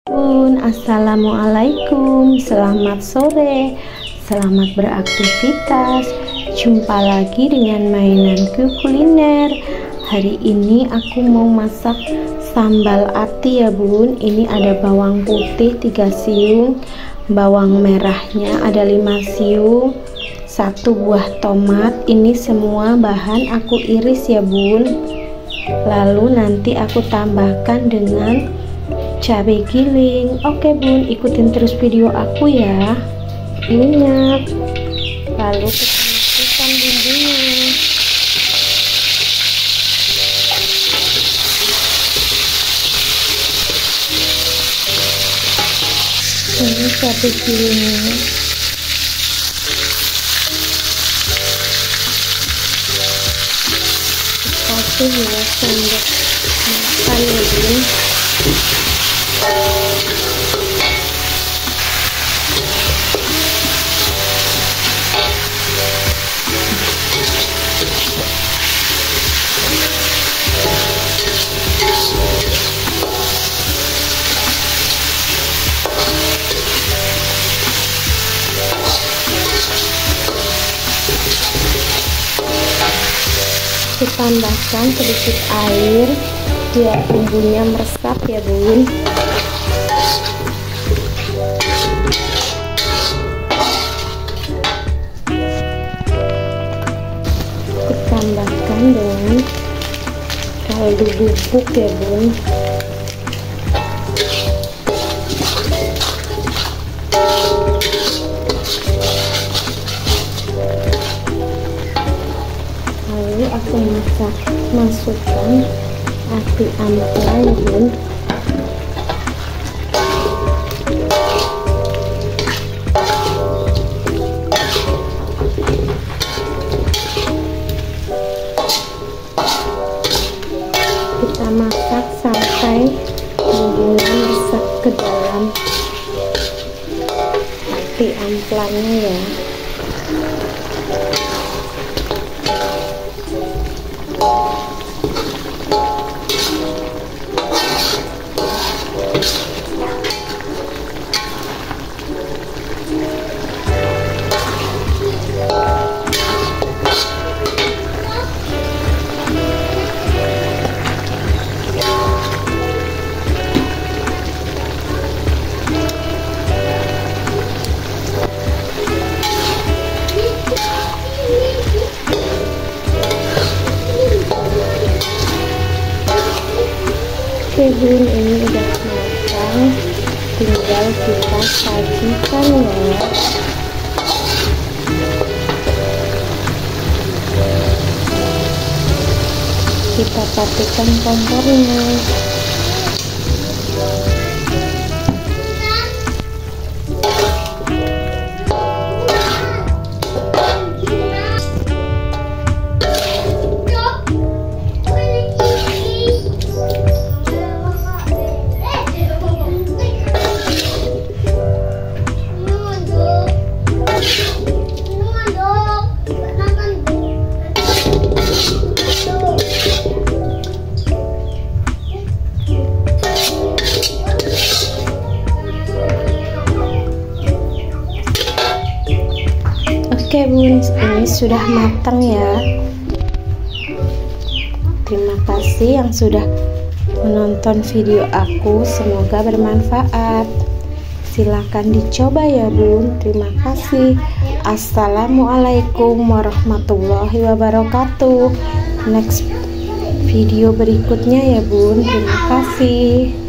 Assalamualaikum, selamat sore, selamat beraktivitas. Jumpa lagi dengan mainanku kuliner. Hari ini aku mau masak sambal ati ya bun. Ini ada bawang putih 3 siung, bawang merahnya ada 5 siung, 1 buah tomat. Ini semua bahan aku iris ya bun. Lalu nanti aku tambahkan dengan cabai giling. Oke bun, ikutin terus video aku ya. Minyak, lalu kita masukkan bumbunya. Ini cabai gilingnya. Kasih ya sendok makan ya bun. Ditambahkan sedikit air biar bumbunya meresap ya bun. Ditambahkan dengan kaldu bubuk ya bun. Lalu aku masukkan ati ampela ya bun. Kita masak sampai bumbunya meresap ke dalam ati amplanya ya. Oke bun, ini udah matang, tinggal kita sajikan ya. Kita matikan kompornya. Oke bun, ini sudah matang ya. Terima kasih yang sudah menonton video aku, semoga bermanfaat. Silahkan dicoba ya bun. Terima kasih. Assalamualaikum warahmatullahi wabarakatuh. Next video berikutnya ya bun. Terima kasih.